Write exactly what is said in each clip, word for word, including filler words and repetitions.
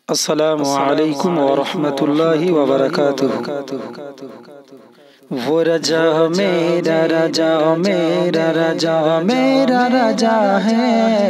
السلام علیکم ورحمۃ اللہ وبرکاتہ۔ وہ رجا میرا رجا میرا رجا میرا رجا ہے،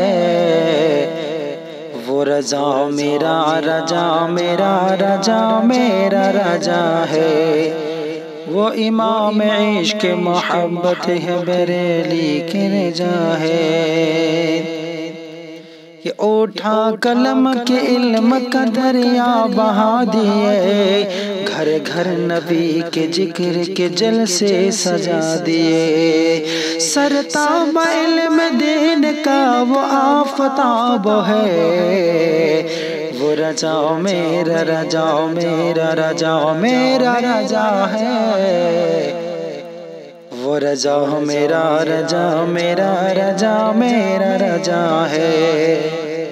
وہ رجا میرا رجا میرا رجا میرا رجا ہے، وہ امام عشق محبت ہے بریلی کی رجا ہے۔ کہ اٹھا قلم کے علم کا دریا بہا دیے، گھر گھر نبی کے ذکر کے جلسے سجا دیے، سرتاب علم دین کا وہ آفتاب ہے، وہ رجا میرا رجا میرا رجا میرا رجا ہے، وہ رجا میرا رجا میرا رجا میرا رجا ہے۔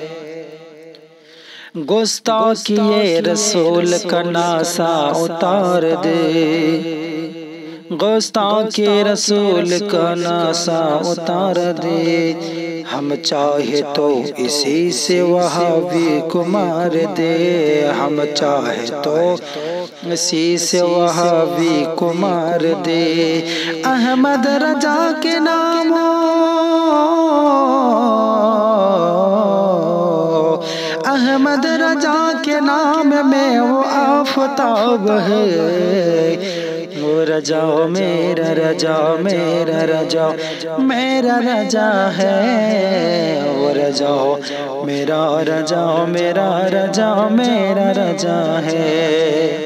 گستاخی رسول کا ناسا اتار دے، گستاخی رسول کا ناسا اتار دے، ہم چاہے تو اسی سے وہابی کو مار دے، ہم چاہے تو اسی سے وہابی کو مار دے۔ احمد رجا کے نام احمد رجا کے نام میں وہ آفتاب ہے، وہ رجا میرا رجا میرا رجا میرا رجا ہے، وہ رجا میرا رجا میرا رجا میرا رجا ہے۔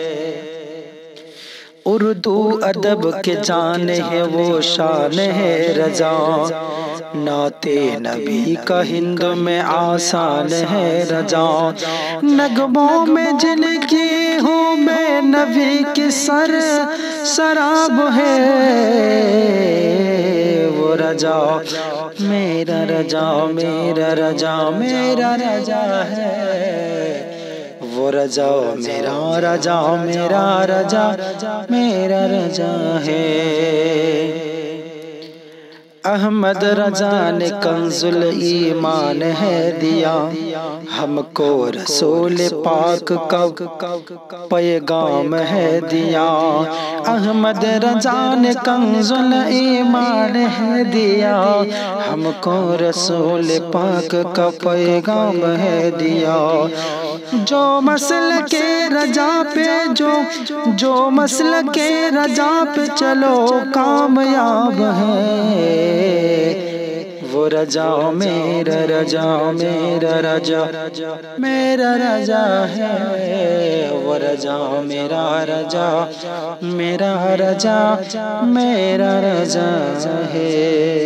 اردو ادب کے جان ہے وہ شان ہے رجا، نعت نبی کا ہند میں آسان ہے رجا، نغموں میں جن کی ہوں میں نبی کی سر سراب ہے، وہ رجا میرا رجا میرا رجا میرا رجا ہے، وہ رجا میرا رجا میرا رجا میرا رجا ہے۔ احمد رجا نے کنز ایمان ہے دیا، ہم کو رسول پاک کا پیغام ہے دیا، احمد رجا نے کنز ایمان ہے دیا، ہم کو رسول پاک کا پیغام ہے دیا، جو مسلک کے رجا پہ جو جو مسلک کے رجا پہ چلو کامیاب ہے، وہ رجا میرا رجا میرا رجا میرا رجا ہے، وہ رجا میرا رجا میرا رجا میرا رجا ہے۔